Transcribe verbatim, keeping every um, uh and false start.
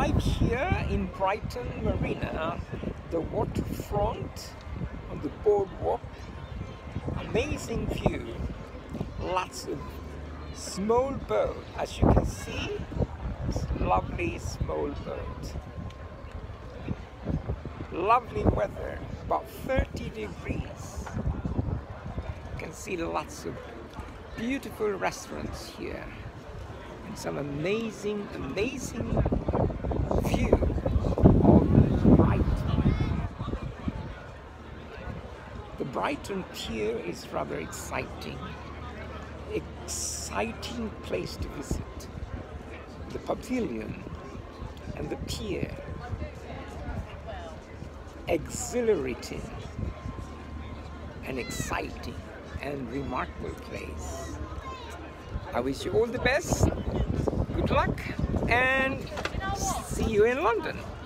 arrived here in Brighton Marina, the waterfront on the boardwalk. Amazing view, lots of small boat. As you can see, it's a lovely small boat. Lovely weather, about thirty degrees. You can see lots of beautiful restaurants here and some amazing, amazing view of Brighton. The Brighton Pier is rather exciting. Exciting place to visit. The pavilion and the pier. Exhilarating and exciting and remarkable place. I wish you all the best, good luck, and see you in London.